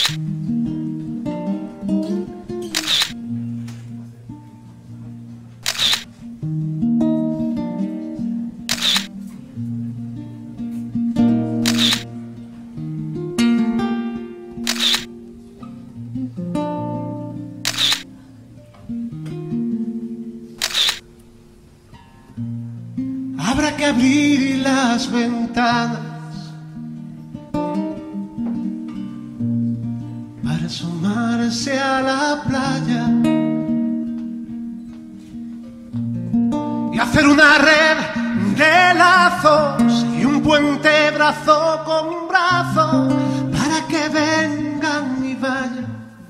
Habrá que abrir las ventanas para asomarse a la playa y hacer una red de lazos y un puente brazo con brazo para que vengan y vayan.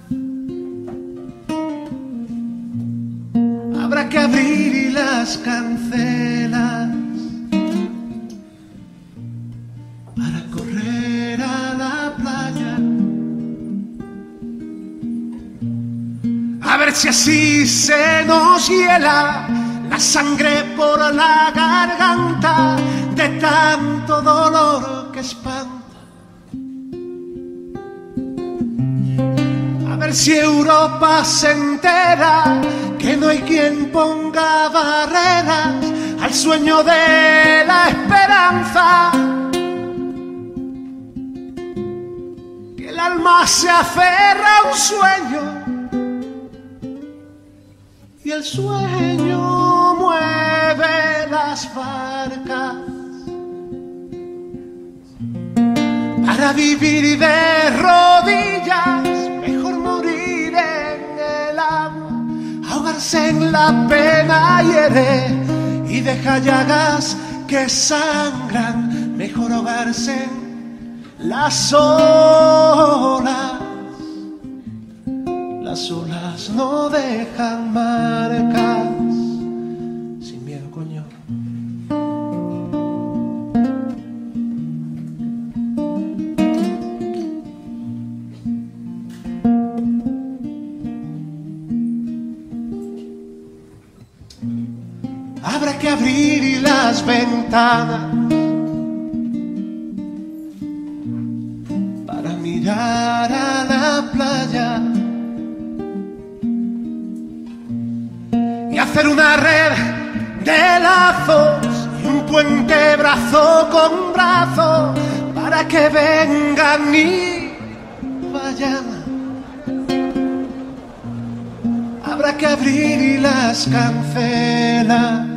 Habrá que abrir las cancelas para correr a la playa, a ver si así se nos hiela la sangre por la garganta de tanto dolor que espanta. A ver si Europa se entera que no hay quien ponga barreras al sueño de la esperanza, que el alma se aferra a un sueño y el sueño mueve las barcas para vivir de rodillas. Mejor morir en el agua, ahogarse en la pena hiere y deja llagas que sangran. Mejor ahogarse en las olas. Las olas no dejan marcas. Sin miedo, coño. Habrá que abrir las ventanas para mirar a la playa y hacer una red de lazos y un puente brazo con brazo para que vengan y vayan. Habrá que abrir las cancelas